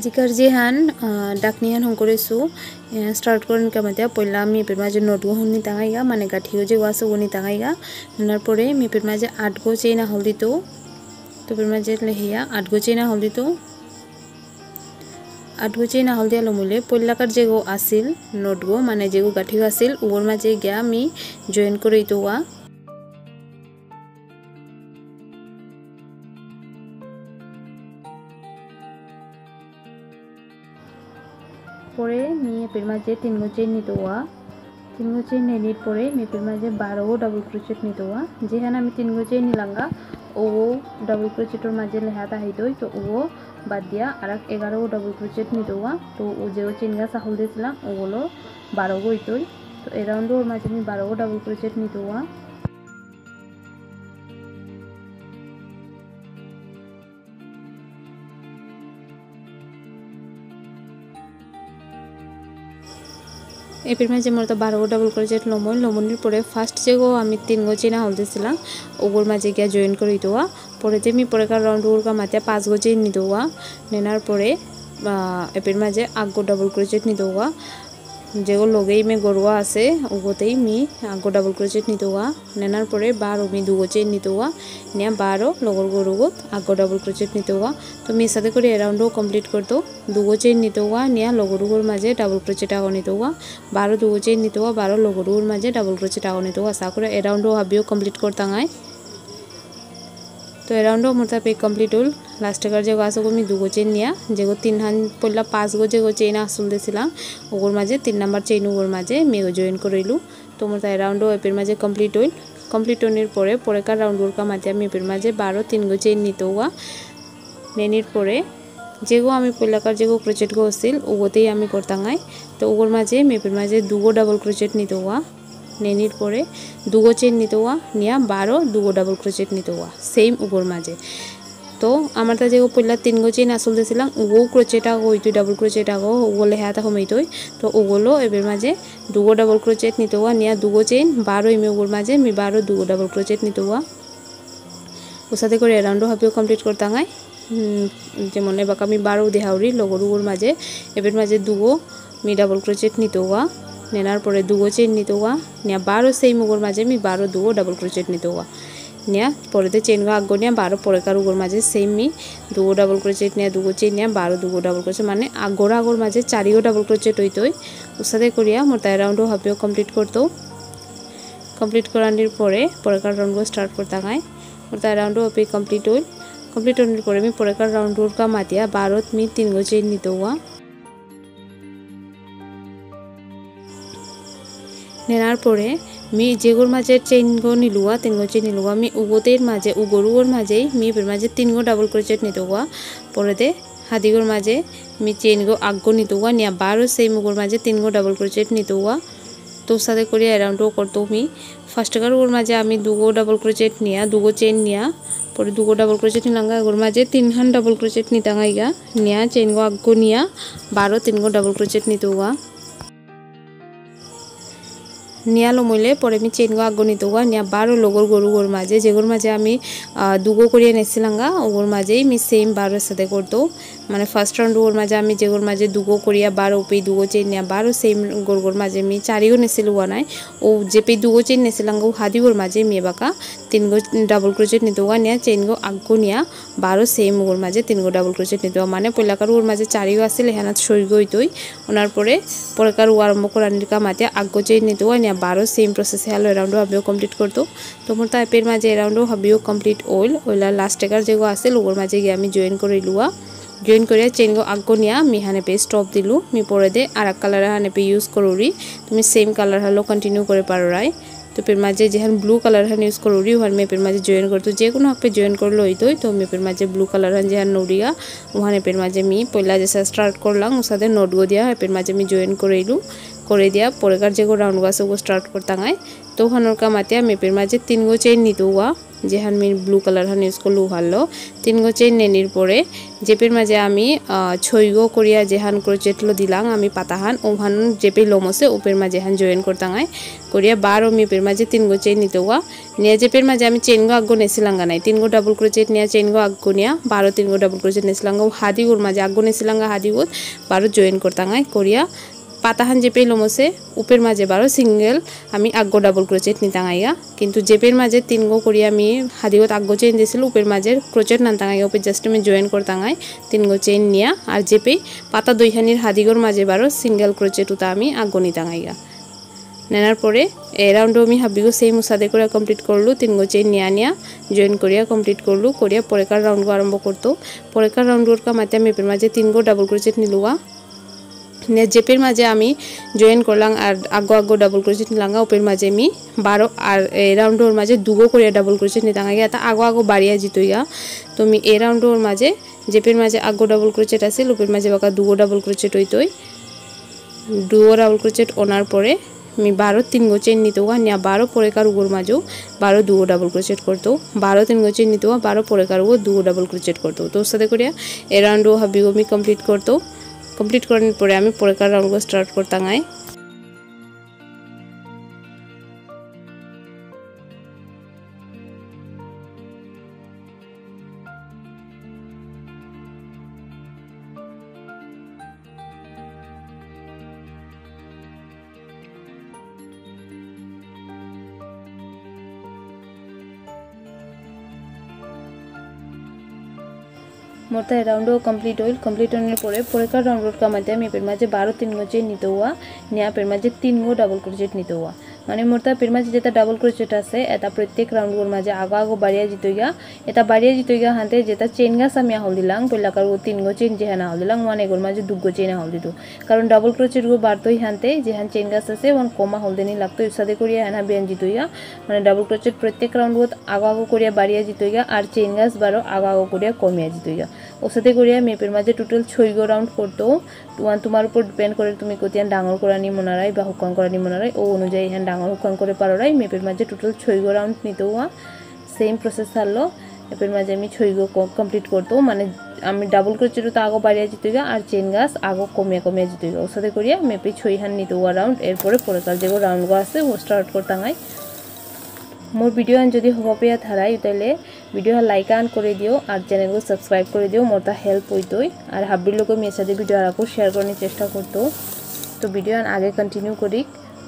আজিকার যে হান ডাকনি হান Hong করেছু start করেন কামাতে পয়লা মেপের মাঝে নটগো হুনি তাঙাইগা মানে গাঠিও যে ওয়াসো উনি তাঙাইগা নার পরে মেপের মাঝে 8 গো চেইনা হলদি তো তোপের মাঝে লেহিয়া 8 গো চেইনা হলদি তো 8 গো চেইনা হলদি আলো মুলে পয়লাকার যে গো আসিল নটগো মানে যে গো গাঠিও আসিল ওর মাঝে গিয়া আমি জয়েন করে ইতোয়া পরে মেপের মাঝে 3 গো চেইন নিতোয়া 3 গো চেইন নিয়ে পরে মেপের মাঝে 12 গো ডাবল ক্রোচেট নিতোয়া যেখানে আমি 3 গো চেইন নিলাঙ্গা ও ডাবল ক্রোচেটর মাঝে লেহাতা হইতোই তো ও বাদ দিয়া আর 11 গো ডাবল ক্রোচেট নিতোয়া তো ও যে চেইন গা সাহল দিয়েছিলাম ওগুলো 12 গো হইতোই তো এই রাউন্ডে ওর মাঝে আমি 12 গো ডাবল ক্রোচেট নিতোয়া এর মাঝে মোর তো 12 গো ডাবল ক্রোচেট লমনের পরে ফার্স্ট যে গো আমি 3 গো চেইনা হল দিছিলাম ওগুর মাঝে গিয়া জয়েন করে দিতোয়া পরে যে আমি পরেকার রাউন্ড ওর মাঝে 5 গো চেইন নিতোয়া নেনার পরে এর মাঝে 8 গো ডাবল ক্রোচেট নিতোয়া যেগো লগেই মে গরুয়া আছে ওগোতেই মি 8 গো ডাবল ক্রোচেট নিতোয়া নেনার পরে 12 মি 2 গো চেইন নিতোয়া নিয়া 12 লগর গরুগো 8 গো ডাবল ক্রোচেট নিতোয়া তো মি সাথে করে রাউন্ডও কমপ্লিট করতো 2 গো চেইন নিতোয়া নিয়া লগরুগোর মাঝে ডাবল ক্রোচেট আগো নিতোয়া 12 2 গো চেইন নিতোয়া 12 লগরুগোর মাঝে ডাবল ক্রোচেট আগো নিতোয়া আশা করে রাউন্ডও হাবিও কমপ্লিট করতাঙাই तो राउंड मोटा पे कमप्लीट होल लास्ट कर जो आसो मैं 2 गो चेन निया जेगो 3 हान पहला 5 गो जेगो चेन आसल दिसिलाम ओगर माझे 3 नंबर चेन ओगर माझे मेगो जॉइन करइलु तो मोटा राउंड एपेर माझे कमप्लीट होल कमप्लीट होनेर परे परेकार राउंड ओरका माझे आमी एपेर माझे 12 3 गो चेन नितो हुआ नेनिर परे जेगो आमी पहलाकार जेगो क्रोचेट गो आसिल ओगोतेई आमी करतांगाई तो ओगर माझे मेपेर माझे 2 गो डबल क्रोचेट नितो हुआ नेनिर परे 2 गो चेन नितो हुआ निया 12 2 गो डबल क्रोचेट नितो हुआ सेम उगोर माझे तो आमार ता जेगो पहला 3 गो चेन आसल दिसिलाम उगो क्रोचेट आगो हइतो डबल क्रोचेट आगो ओगोले हाता हमेइतोय तो ओगोलो एबेर माझे 2 गो डबल क्रोचेट नितो हुआ निया 2 गो चेन 12 इमे उगोर माझे मी 12 2 गो डबल क्रोचेट नितो हुआ ओसाते करे राउंडो हाबियो कमप्लीट करतांगाय जेमन एबाका मी 12 देहाउरी लगरुगोर माझे एबेर माझे 2 गो मी डबल क्रोचेट नितो हुआ नेनार परे 2 गो चेन नितो हुआ निया 12 सेम उगोर माझे मी 12 2 गो डबल क्रोचेट नितो हुआ निया परेते चेन गो आगो निया 12 परेकार उगोर माझे सेम मी 2 गो डबल क्रोचेट निया 2 गो चेन निया 12 2 गो डबल क्रोचेट माने आगोर आगोर माझे 4 गो डबल क्रोचेट हइतोय उसाते करिया मोटा राउंडो हाबियो कमप्लीट करतो कमप्लीट करानिर परे परेकार राउंड गो स्टार्ट करताङाय मोटा राउंडो पे कमप्लीट होल कमप्लीट होनेर परे मी परेकार राउंड ओरका मातिया 12 मी 3 गो चेन नितो हुआ नेनार परे मी जेगोर माझे चेन गो निलुआ 3 गो चेन निलुआ मी उगोतेर माझे उगोरुगोर माझे मी एपेर माझे 3 गो डबल क्रोचेट नितो हुआ परेते हादिगोर माझे मी चेन गो 8 गो नितो हुआ निया 12 सेम उगोर माझे 3 गो डबल क्रोचेट नितो हुआ तो साथे करिया राउंडो करतो मी फर्स्ट कर ओर माझे आमी 2 गो डबल क्रोचेट निया 2 गो चेन निया परे 2 गो डबल क्रोचेट निलांगा ओर माझे 3 हान डबल क्रोचेट नितांगाइगा निया चेन गो 8 गो निया 12 3 गो डबल क्रोचेट नितो हुआ नियालो मइले परे मी चेन गो आगो नितो हुआ निया 12 लगोर गरुगोर माझे जेगोर माझे आमी 2 गो करिया नेसिलांगा ओगोर माझे मी सेम 12 साथे करतो माने फर्स्ट राउंड ओर माझे आमी जेगोर माझे 2 गो करिया 12 पे 2 गो चेन निया 12 सेम गरुगोर माझे मी 4 गो नेसिलु नाय ओ जे पे 2 गो चेन नेसिलांगा हादिगोर माझे मी बाका 3 गो डबल क्रोचेट नितो हुआ निया चेन गो 8 गो निया 12 सेम ओगोर माझे 3 गो डबल क्रोचेट नितो हुआ माने पयलाकार ओर माझे 4 गो आसिल हेनात सई गो हइतोय ओनार परे परेकार ओ आरम्भ करानिर कामाते 8 गो चेन नितो हुआ निया 12 सेम प्रोसेस हालो राउंडो हाबियो कमप्लीट करतो तो मोर एपेर माझे राउंडो हाबियो कमप्लीट होल ओला लास्ट टेकार जेगो आसिल ओगर माझे गिया आमी जॉइन करिलुआ जॉइन करिया चेन गो आगो निया मी हाने पे स्टप दिलु मी परे दे आरा कलर हाने पे यूज करोरी तुमी सेम कलर हालो कंटिन्यू करे पारो राय तो पेर माझे जेहान ब्लू कलर हान यूज करोरी ओहान मे पेर माझे जॉइन करतो जे कोनो पे जॉइन करलो हइतोय तो मे पेर माझे ब्लू कलर हान जेहान नोरिया ओहाने पेर माझे मी पहिला जेसा स्टार्ट करलाम ओसादे नोट गो दिया पेर माझे मी जॉइन करिलु करे दिया परेकार जेगो राउंड गो आसो गो स्टार्ट करताङाय तो हानर का मातिया मे पेर माझे 3 गो चेन नितो हुआ जेहान मी ब्लू कलर हान यूज करलू हालो 3 गो चेन नेनिर परे जेपेर माजे आमी 6 गो करिया जेहान क्रोचेट लो दिलां आमी पाताहान ओहान जेपे लोमसे उपेर माजे हान जॉइन करतांगाय करिया 12 मेपेर माजे 3 गो चेन नितोवा निया जेपेर माजे आमी चेन गो आगो नेसिलांगा नाय 3 गो डबल क्रोचेट निया चेन गो आगो निया 12 3 गो डबल क्रोचेट नेसिलांगा हादी गोर माजे आगो नेसिलांगा हादी गोर 12 जॉइन करतांगाय करिया पाताहान जेपे लोमसे उपेर माजे 12 सिंगल आमी आगो डबल क्रोचेट नितांगाया किन्तु जेपेर माजे 3 गो करिया आमी हादिगोत आगो चेन दिसिल उपेर माजे क्रोचेट नांतांगाया उपेर जस्ट मी जॉइन करतांगाय 3 गो चेन निया आर जेपे पाता दुइहानिर हादिगोर माजे 12 सिंगल क्रोचेट उता आमी आगो नितांगाया नेनार परे ए राउंडो मी हाबिगो सेम उसादे करे कमप्लीट करलु 3 गो चेन निया निया जॉइन करिया कमप्लीट करलु करिया परेकार राउंड गो आरंभ करतो परेकार राउंड गोर का माते मेपेर माजे 3 गो डबल क्रोचेट निलुवा ने जेपेर माजे आमी जॉइन करलां आर आगो आगो डबल क्रोचेट निलांगा उपेर माजे मी 12 आर ए राउंडोर माजे दुगो करिया डबल क्रोचेट नितांगाया ता आगो आगो बारिया जितोया तो मी ए राउंडोर माजे जेपेर माजे आगो डबल क्रोचेट आसिल उपेर माजे बाका दुगो डबल क्रोचेट हइतोय दुगो डबल क्रोचेट ओनार परे मी 12 3 गो चेन नितोगा निया 12 परेकार उगोर माजो 12 दुगो डबल क्रोचेट करतो 12 3 गो चेन नितोगा 12 परेकार उगो दुगो डबल क्रोचेट करतो तो साथे करिया ए राउंडो हाबिगो मी कंप्लीट करतो कंप्लीट करने परे आमी परेकार राउंड को स्टार्ट करतांगाय मोरता राउंड कंप्लीट होइल कंप्लीट होने परे परेकार राउंड का मध्य में पेर माजे 12 3 गो चेन नितो हुआ निया पेर माजे 3 गो डबल क्रोचेट नितो हुआ माने मोरता पेर माजे जेता डबल क्रोचेट आसे एता प्रत्येक राउंड गोर माजे आगो आगो बारिया जितोया एता बारिया जितोया हानते जेता चेन गा सामिया होल दिलां पहिलाकार वो 3 गो चेन जेहाना होल दिलां वन एगोर माजे 2 गो चेन होल दितो कारण डबल क्रोचेट गो बारतोय हानते जेहान चेन गा आसे वन कोमा होल देनी लागतो इसादे करिया हाना बेन जितोया माने डबल क्रोचेट प्रत्येक राउंड गोत आगो आगो करिया बारिया जितोया आर चेन गास बारो आगो आगो करिया कमिया जितोया ओसाते करिया मेपेर माजे टोटल 6 गो राउंड करतो तुआन तुम्हार ऊपर डिपेंड करे तुमी कतियान डांगर करानी मनाराय बा हुकान करानी मनाराय ओ अनुयायी हान डांगर हुकान करे पारोराय मेपेर माजे टोटल 6 गो राउंड नितो हुआ सेम प्रोसेस हालो एपेर माजे आमी 6 गो कंप्लीट करतो माने आमी डबल क्रोचेट तो आगो बारिया जितोया आर चेन गास आगो कमिया कमिया जितोया ओसाते करिया मेपे 6 हान नितो हुआ राउंड एरपरे परेकार जेगो राउंड गो आसे वो स्टार्ट करतांगाय मोर भिडिओ आन जदि हबा पेया थाराय ताइले भिडिओ लाइक आन करे दिओ और चैनल को सब्सक्राइब करे दिओ मोरता हेल्प होइतोय और हाब्बिर लोको मेरे साथे भिडिओ आराको शेयर करने चेष्टा करतो तो भिडिओ आन आगे कंटिन्यू करी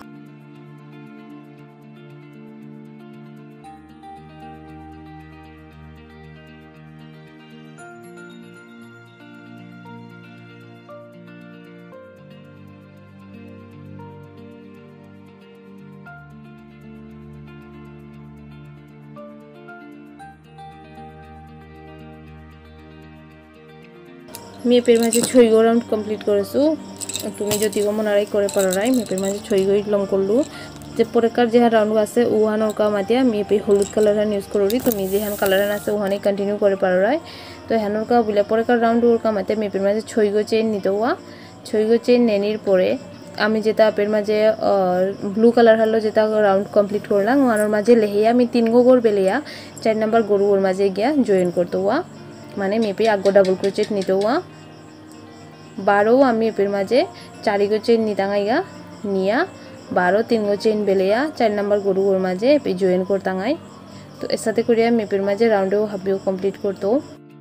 मी एपेर माजे 6 गो राउंड कंप्लीट करसु तुमी जदि गो मनाराय करे पारोराय मेपेर माजे 6 गो लंग करलु जे परेकार जेहा राउंड आसे उहानर का मातिया मी पे हलुद कलर हान यूज करोरी तुमी जेहान कलर हान आसे उहाने कंटिन्यू करे पारोराय तो हानर का बिले परेकार राउंड का मातिया मेपेर माजे 6 गो चेन नितो हुआ 6 गो चेन नेनिर परे आमी जेता पेर माजे ब्लू कलर हालो जेता राउंड कंप्लीट करलां उहानर माजे लेहिया मी 3 गो गोर बेलिया 4 नंबर गोर माजे गया जॉइन करतो हुआ माने मेपे आगो डबल क्रोचेट नितो हुआ 12 आमी एपेर माजे 4 गो चेन नितांगाइगा निया 12 3 गो चेन बेलिया 4 नंबर गोर माजे एपे जॉइन करतांगाय तो एसाते करिया मेपेर माजे राउंडो हाबियो कंप्लीट करतो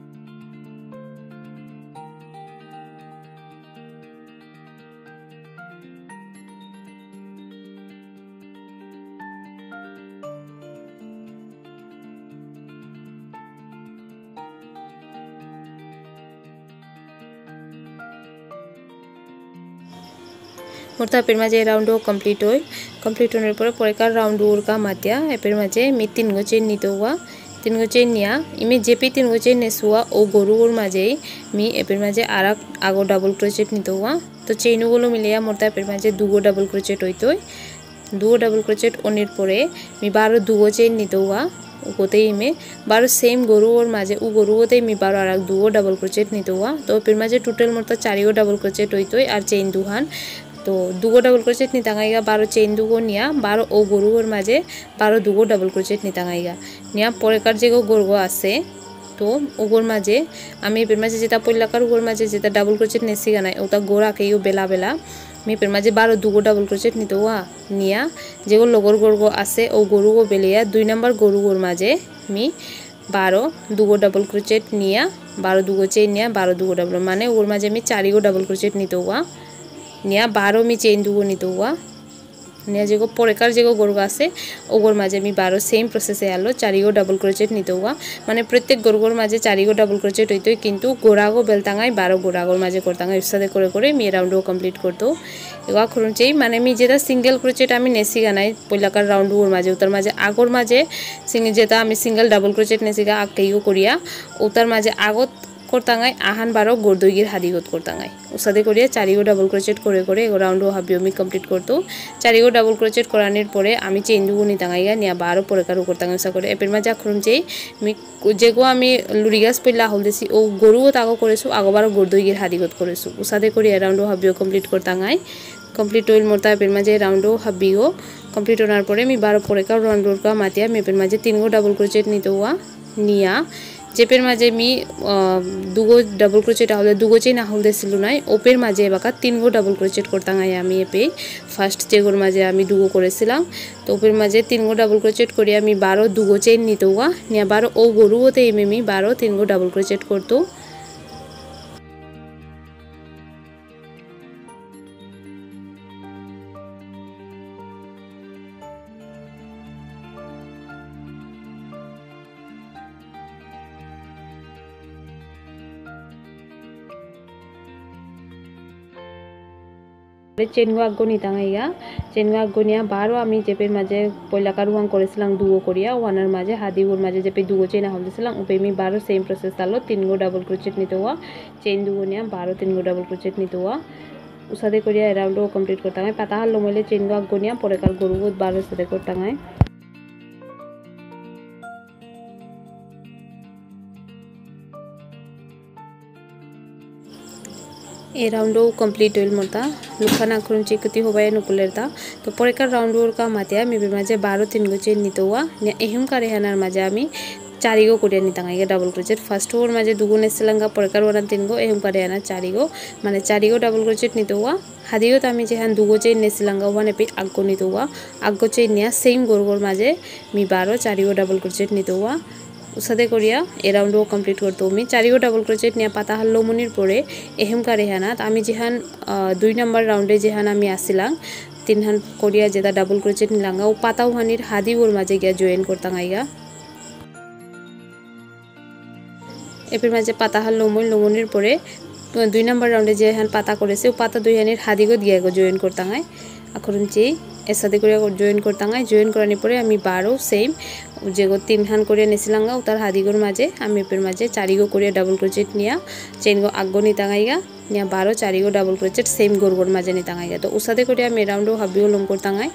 मोरता एपेर माजे राउंड कंप्लीट होने पर परेकार राउंड का मातिया एपेर माजे मी 3 गो चेन नितो हुआ 3 गो चेन निया इमे जेपी 3 गो चेन नेसुआ ओ गोरुर माजे मी एपेर माजे आरा आगो डबल क्रोचेट नितो हुआ तो चेन गुलो मिलिया मोरता एपेर माजे 2 गो डबल क्रोचेट हइतोय 2 गो डबल क्रोचेट ओनेर परे मी 12 2 गो चेन नितो हुआ ओते इमे 12 सेम गोरुर माजे उ गोरुते मी 12 आरा 2 गो डबल क्रोचेट नितो हुआ तो एपेर माजे टोटल मोरता 4 गो डबल क्रोचेट हइतोय आर चेन दुहान तो दुगो डबल क्रोचेट नितांगाइगा 12 चेन दुगो निया 12 ओ गरुगोर माजे 12 दुगो डबल क्रोचेट नितांगाइगा निया परेकार जेगो गरगो आसे तो ओगोर माजे आमी एपेर माजे जेता पयलाकार ओगोर माजे जेता डबल क्रोचेट नेसिगा नाई ओता गोरा केयो बेला बेला मी एपेर माजे 12 दुगो डबल क्रोचेट नितोआ निया जेगो लगोर गरगो आसे ओ गरुगो बेलिया 2 नंबर गरुगोर माजे मी 12 दुगो डबल क्रोचेट निया 12 दुगो चेन निया 12 दुगो डबल माने ओर माजे मी 4 गो डबल क्रोचेट नितोआ निया 12 मी चेन दुगो नितोआ निया जेगो परेकार जेगो गरगो आसे ओगोर माजे मी 12 सेम प्रोसेसे आलो 4 गो डबल क्रोचेट नितोआ माने प्रत्येक गरगोर माजे 4 गो डबल क्रोचेट होइतो किन्तु गोरागो बेलतांगाई 12 गोरागोर माजे करतांगाई उसादे करे करे मी राउंडो कमप्लीट करतो एवा खुरुंचेई माने मी जेता सिंगल क्रोचेट आमी नेसिगा नाई पयलाकार राउंडोर माजे उतार माजे आगोर माजे सिंगल जेता आमी सिंगल डबल क्रोचेट नेसिगा आकेयो करिया उतार माजे आगोत करतांगाई आहान 12 गोरदुइगिर हादिगत करतांगाई उसादे करिया 4 गो डबल क्रोचेट करे करे राउंडो हाबियो मी कमप्लीट करतो 4 गो डबल क्रोचेट करानिर परे आमी चेन दुगो नितांगाइगा निया 12 परेकार करतांगाई उसा करे एपेर माजे खुरुंचेई मी जेगो आमी लुरिगास पयला हलदेसी ओ गरुगो तागो करेसु आगो 12 गोरदुइगिर हादिगत करेसु उसादे करिया राउंडो हाबियो कमप्लीट करतांगाई कमप्लीट होइल मोरता एपेर माजे राउंडो हाबियो कमप्लीट होनार परे मी 12 परेकार राउंडोर का मातिया मी एपेर माजे 3 गो डबल क्रोचेट नितोआ निया जेपेर माजे मी दुगो डबल क्रोचेट आहले दुगो चेन आहलदेसिलु नाई ओपेर माजे एबाका 3 गो डबल क्रोचेट करतांगाई आमी एपे फार्स्ट जेगोर माजे आमी दुगो करेছিলাম तो ओपेर माजे 3 गो डबल क्रोचेट करिया मी 12 दुगो चेन नितोआ निया 12 ओ गरुगोते मी 12 3 गो डबल क्रोचेट करतो चेन आगो नितांगाइगा चेन आगो निया 12 आमी जेपेर माजे पयलाकार ओयान करेছিলাম दुगो करिया ओयानर माजे हादिगोर माजे जेपे दुगो चेन आहलदेছিলাম ओपे मी 12 सेम प्रोसेस तालो 3 गो डबल क्रोचेट नितोआ चेन दुगो निया 12 3 गो डबल क्रोचेट नितोआ उसादे करिया राउंडो कमप्लीट करतांगाई पाता हल लमले चेन आगो निया परेकार गरुगो 12 सादे करतांगाई ए राउंडो कमप्लीट होइल मोरता लुखाना खुरुंची कति होबाय नुपुलेरता तो परेकार राउंडोर का मातिया मी माजे 12 3 गो चेन नितोआ ने एहुम का रेहानार माजे आमी 4 गो करिया नितांगाइगा डबल क्रोचेट फर्स्ट ओर माजे दुगो नेसिलांगा परेकार वरान 3 गो एहुम का रेहाना 4 गो माने 4 गो डबल क्रोचेट नितोआ हादिगत आमी जेहान दुगो चेन नेसिलांगा ओहाने पे आगो नितोआ आगो चेन निया सेम गरगोर माजे मी 12 4 गो डबल क्रोचेट नितोआ उसादे करिया ए राउंडो कमप्लीट करतो मी 4 गो डबल क्रोचेट निया पाता हल्लो मुनिर परे एहेमका रेहानात आमी जेहान 2 नंबर राउंडे जेहान आमी आसिलां तीनहान करिया जेता डबल क्रोचेट निलांगा ओ पाता उहानिर हादिगोर माजे गिया जয়েন करतांगाइगा एपेर माजे पाता हल्लो मुनिर परे 2 नंबर राउंडे जेहान पाता करेছে ओ पाता दुइहानिर हादिगत गिया जয়েন करतांगाई आखरुंची एसादे करिया जয়েন करतांगाई जয়েন करानि परे आमी 12 सेम जेगो 3 हान करिया नेसिलांगा उतार हादिगोर माजे आमी एपेर माजे 4 गो करिया डबल क्रोचेट निया चेन गो आगो नितांगाइगा निया 12 4 गो डबल क्रोचेट सेम गरगोर माजे नितांगाइगा तो उसादे करिया आमी राउंडो हाबियो लम करतांगाई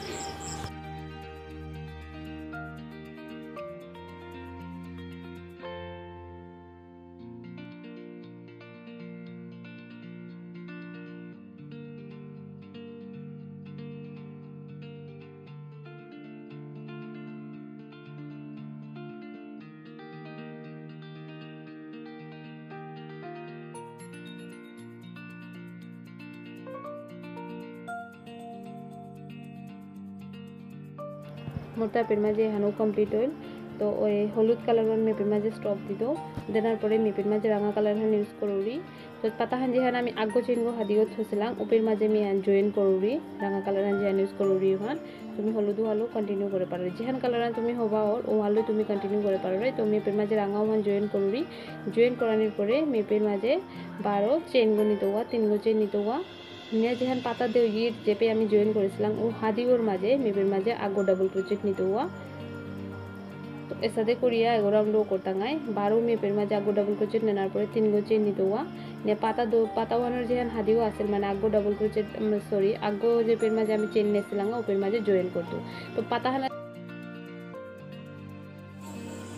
मोरता पेर माजे हानो कमप्लीट होइल तो ओई हलुद कलर में पेर माजे स्टॉप दितो देनार परे मी पेर माजे रंगा कलर हान यूज करूरी तो पाता हान जेहान आमी आगो चेन गो हादिगत थसिलां ओपेर माजे मी हान जয়েন करूरी रंगा कलर हान जेहान यूज करूरी हान तुमी हलुदो हालो कंटिन्यू करे पारो जेहान कलर हान तुमी होबा और ओ हालो तुमी कंटिन्यू करे पारो तो मी पेर माजे रंगा हान जয়েন करूरी जয়েন करानिर परे मी पेर माजे 12 चेन गो नितोआ 3 गो चेन नितोआ निया जेहान पाता देउगिर जेपे आमी जয়েন करेছিলাম ओ हादिगोर माजे मेबेर माजे आगो डबल क्रोचेट नितोआ तो एसादे करिया एगो राउंडो करतांगाई 12 मेपेर माजे आगो डबल क्रोचेट नेनार परे 3 गो चेन नितोआ ने पाता वानर जेहान हादिगो आसेल माने आगो डबल क्रोचेट सॉरी आगो जेपेर माजे आमी चेन नेसिलांगा ओपेर माजे जয়েন करतो तो पाता हाना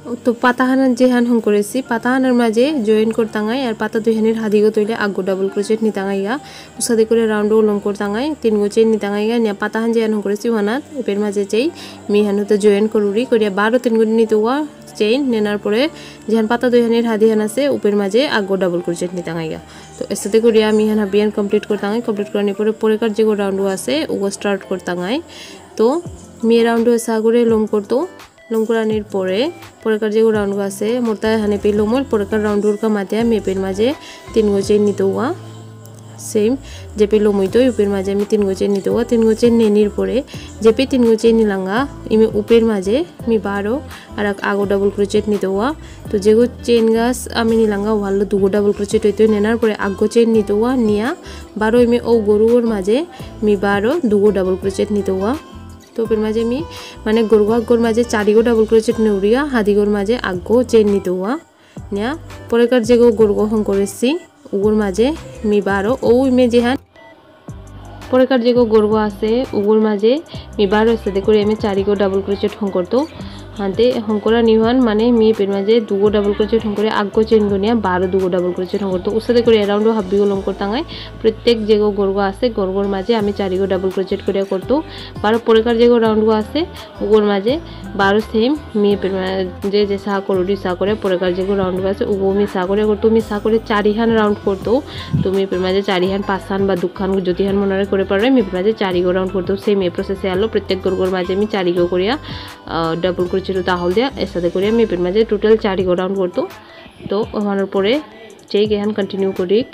तो पाताहान जेहान हम करेছি पाताहानर माजे जয়েন করতাঙ্গাই আর পাতা দুইহানের হাদিগো তৈলে আগো ডাবল ক্রোচেট নিতাঙ্গাইয়া উসাদে করে রাউন্ড লং করতাঙ্গাই তিন গো চেইন নিতাঙ্গাইয়া নিয়া পাতাহান যেহান हम করেছি ওয়ানাত এপের মাঝে চেই মিহান হতে জয়েন করুরি করিয়া 12 তিন গো নিতোয়া চেইন নেনার পরে যেহান পাতা দুইহানের হাদিহান আছে উপের মাঝে আগো ডাবল ক্রোচেট নিতাঙ্গাইয়া তো এসাতে করিয়া মিহান হাবিয়ান কমপ্লিট করতাঙ্গাই কমপ্লিট করার পরে পরেকার যে গো রাউন্ড আছে ওগো স্টার্ট করতাঙ্গাই তো মি রাউন্ড এসা করে লং করতো লং করানোর পরে পরেকার যে রাউন্ড আছে মোরতা হানে পে লমল পরেকার রাউন্ডর কা মাতে মেপের মাঝে তিন গো চেইন নিতোয়া सेम जेपे लमइतो उपेर माजे मी तीन गो चेन नितोआ तीन गो चेन नेनिर परे जेपे तीन गो चेन निलांगा इमे उपेर माजे मी 12 और आगो डबल क्रोचेट नितोआ तो जेगो चेन गास आमी निलांगा वालो दुगो डबल क्रोचेट होइतो नेनार परे आगो चेन नितोआ निया 12 इमे ओ गरुर माजे मी 12 दुगो डबल क्रोचेट नितोआ तो उपेर माजे मी माने गरुर माजे चारिगो डबल क्रोचेट नेउरिया हादिगोर माजे आगो चेन नितोआ निया परेकार जेगो गरुगो हम करेছি उगुर माजे मी 12 ओ इमे जेहान परेकार जेगो गरुगो आसे उगुर माजे मी 12 साथे करे আমি চারিগো ডাবল ক্রোচেট हम करतो हाते हम करा निहान माने मी पेर माजे दुगो डबल क्रोचेट हम करे आगो चेन गुनिया 12 दुगो डबल क्रोचेट हम करतो उसादे करे अराउंड हाब्बी लंग करतांगाय प्रत्येक जेगो गरुगो आसे गरुगोर माजे আমি চারিগো ডাবল क्रोचेट करे करतो 12 परेकार जेगो राउंडगो आसे उगुर माजे 12 सेम मी पेर माजे जे सा करोडी सा करे परेकार जेगो राउंडगो आसे उगो मी सा करे करतो मी सा करे चारिहान राउंड करतो তুমি पेर माजे चारिहान पाँचहान बा दुखान जतिहान मनरे करे पारे मी पेर माजे चारिगो राउंड करतो सेम ए प्रोसेसे आलो प्रत्येक गरुगोर माजे मी चारिगो करिया डबल क्रोचेट ताहल दिया एसादे करिया मी पेर माजे टोटल चारिगो राउंड करतो तो हमार परे चेक एहान कंटिन्यू करिक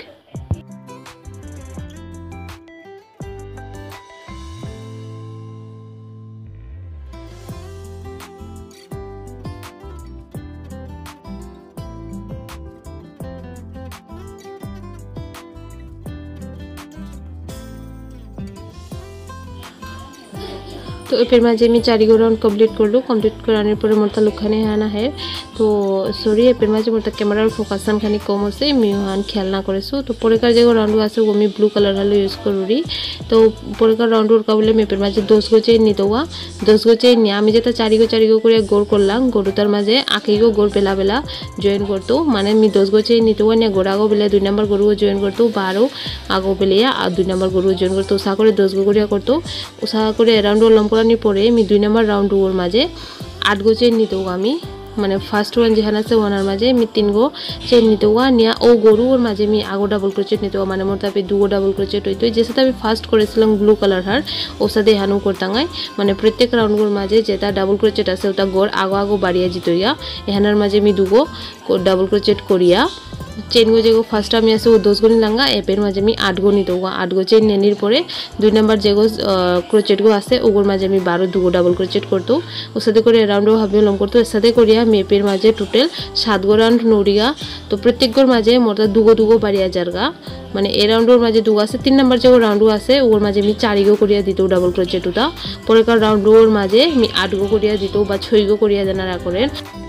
तो फिर माजे मी चारिगो राउंड कमप्लीट करलो कमप्लीट कराने पर मोरता लुखाने हाना है तो सॉरी फिर माजे मोरता कैमरार फोकासन खानी कम होसे मी हान ख्याल ना करेसो तो परेकार जेगो राउंड आसे वो मी ब्लू कलर हालो यूज करूरी तो परेकार राउंडर का बोले मी फिर माजे 10 गो चेन नितोआ 10 गो चेन निया আমি যেটা চারিগো করে গোল করলাম গরুতার মাঝে আকিগো গোল বেলা বেলা জয়েন করতো মানে আমি 10 গো চেন নিতোয়া নিয়া গোড়াগো বেলা 2 নাম্বার গরু জয়েন করতো 12 আগো বেলিয়া আর 2 নাম্বার গরু জয়েন করতো উসা করে 10 গো করিয়া করতো উসা করে রাউন্ড লম করানি পরে আমি 2 নাম্বার রাউন্ড ওর মাঝে 8 গো চেন নিতোয়া আমি মানে ফার্স্ট ওয়ান যেখানে আছে ওনার মাঝে আমি 3 গো চেন নিতোয়া নিয়া ও গরুর মাঝে আমি আগো ডাবল ক্রোচেট নিতোয়া মানে মোর তাপে দুগো ডাবল ক্রোচেট হইতো যে সাথে আমি ফার্স্ট করেছিলাম ব্লু কালার হার ও সাথে হানু করতাঙ্গাই মানে প্রত্যেক রাউন্ড গোর মাঝে যেটা ডাবল ক্রোচেট আছে ওটা গোর আগো আগো বাড়িয়া জিতইয়া এহানার মাঝে আমি দুগো ডাবল ক্রোচেট করিয়া चेन गो जेगो फर्स्ट आमी आसे वो 10 गो निलांगा एपेर माजे मी 8 गो नितोआ 8 गो चेन नेनिर परे 2 नंबर जेगो क्रोचेट गो आसे ओगोर माजे मी 12 दुगो डबल क्रोचेट करतो ओसादे करे राउंड हाबे लम करतो एसादे करिया मी एपेर माजे टोटल 7 गो राउंड नोरिया तो प्रत्येक गोर माजे मोरता दुगो दुगो बाड़िया जारगा माने ए राउंडर माजे दुगो आसे 3 नंबर जेगो राउंड आसे ओगोर माजे मी 4 गो करिया दितो डबल क्रोचेट उता परेकार राउंडर माजे मी 8 गो करिया दितो बा 6 गो करिया जानारा करेन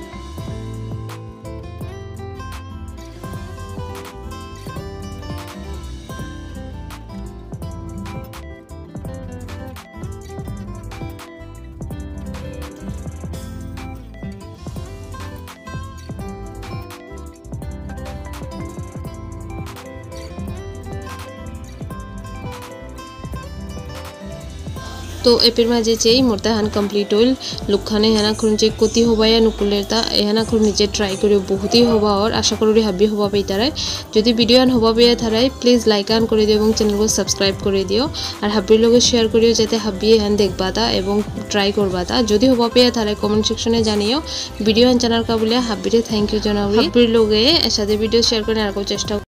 तो एपेर माजे चेई मोरता हान कमप्लीट होल लुखाने हेना खुन चेक कोती होबाया नुकुलेरता एहाना खुन निजे ट्राई करियो बहुत ही होबा और आशा करी हाबी होबा पेताराय जदि भिडियो आन होबा पेया थाराय प्लीज लाइक आन करे दियो एवं चैनल को सब्सक्राइब करे दियो और हाबिर लगे शेयर करियो जाते हाबी हान देखबाता एवं ट्राई करबाता जदि होबा पेया थाराय कमेंट सेक्शने जानियो भिडियो आन चैनल का बोले हाबिरे थैंक यू जनाबी हाबिर लगे साथे भिडियो शेयर करने आर को चेष्टा